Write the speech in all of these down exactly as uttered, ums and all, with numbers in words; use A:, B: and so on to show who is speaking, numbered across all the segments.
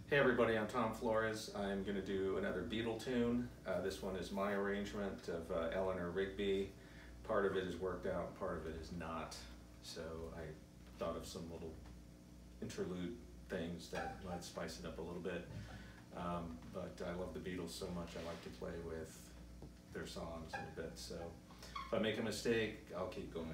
A: Hey everybody, I'm Tom Flores. I'm going to do another Beatle tune. Uh, this one is my arrangement of uh, Eleanor, Rigby. Part of it is worked out, part of it is not. So I thought of some little interlude things that might spice it up a little bit. Um, but I love the Beatles so much, I like to play with their songs a little bit. So if I make a mistake, I'll keep going.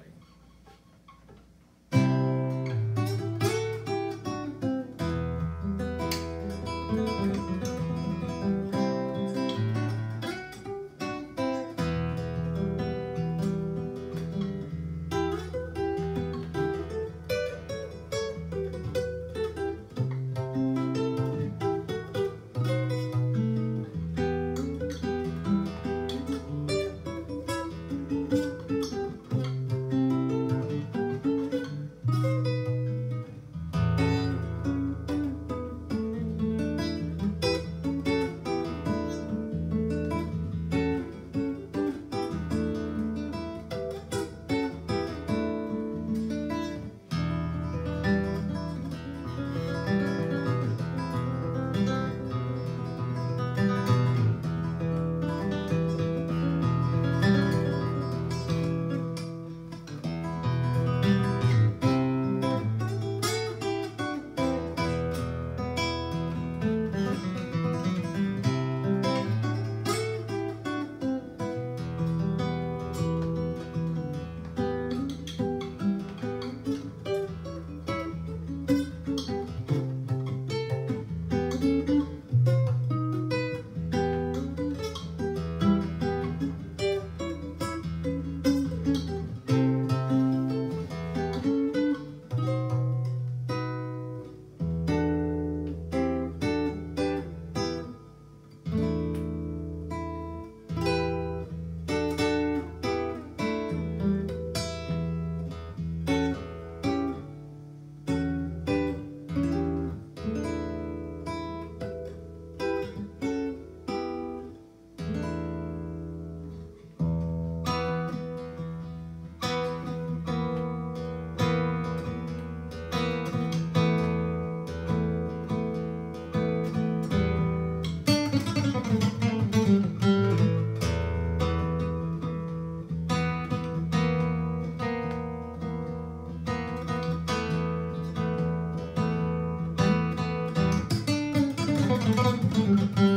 B: Thank you.